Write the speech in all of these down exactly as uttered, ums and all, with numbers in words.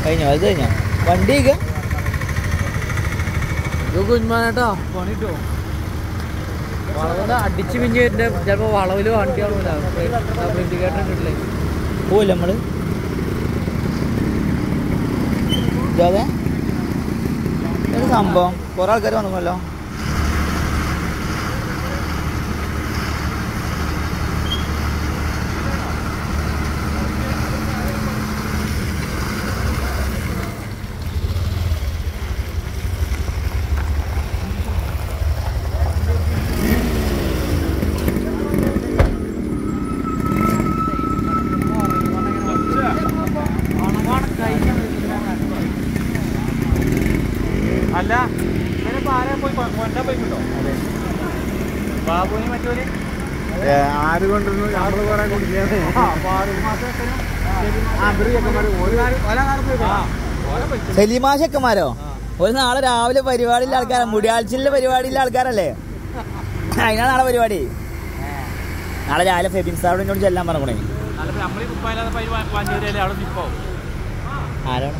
കഴിഞ്ഞോ അത് കഴിഞ്ഞോ വണ്ടി കുഞ്ഞുമാനേട്ടാ പണിട്ടോ വളവിൽ അടിച്ച് പിഞ്ഞ് വരുന്ന ചിലപ്പോൾ വളവിൽ വണ്ടി കാണൂല ഇൻഡിക്കേറ്റർ ഇട്ടിട്ടില്ലേ പോവില്ല നമ്മള് അതെ ഒരു സംഭവം കുറെ ആൾക്കാർ വന്നല്ലോ അല്ല ബാബുവിനെ മറ്റൊരു ആര് കൊണ്ടിരുന്നു നമ്മള് കുറെ കുടിക്കാതെ സലീമാ ചെക്കന്മാരോ ഒരു നാളെ രാവിലെ പരിപാടിയിലെ ആൾക്കാരാ മുടിയാഴ്ചയിലെ പരിപാടിയിലെ ആൾക്കാരല്ലേ അതിനാ നാളെ പരിപാടി നാളെ രാവിലെ ഫെബിൻ സാറിനോട് ചെല്ലാൻ പറഞ്ഞേ ആരാണ്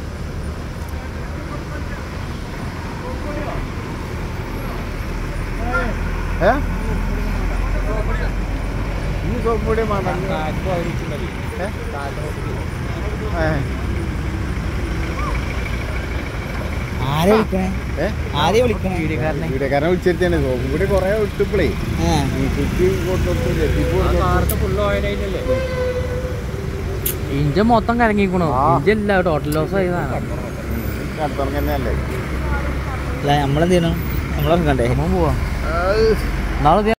ആരെ വിളിക്കണേ ആരെ വിളിക്കണേ വീഡിയോക്കാരനെ വീഡിയോക്കാരനെ വിളിച്ചിരുത്തേ സോപ്പും കൂടി കൊറേ ഇട്ടപ്പോഴേ ഇഞ്ച മൊത്തം കരങ്ങിക്കണോ ഇഞ്ചല്ല ടോട്ടൽ ലോസ് ആയതാണ് നമ്മളെന്ത് ചെയ്യണം നമ്മളെ കണ്ടേ പോവാ നാളെ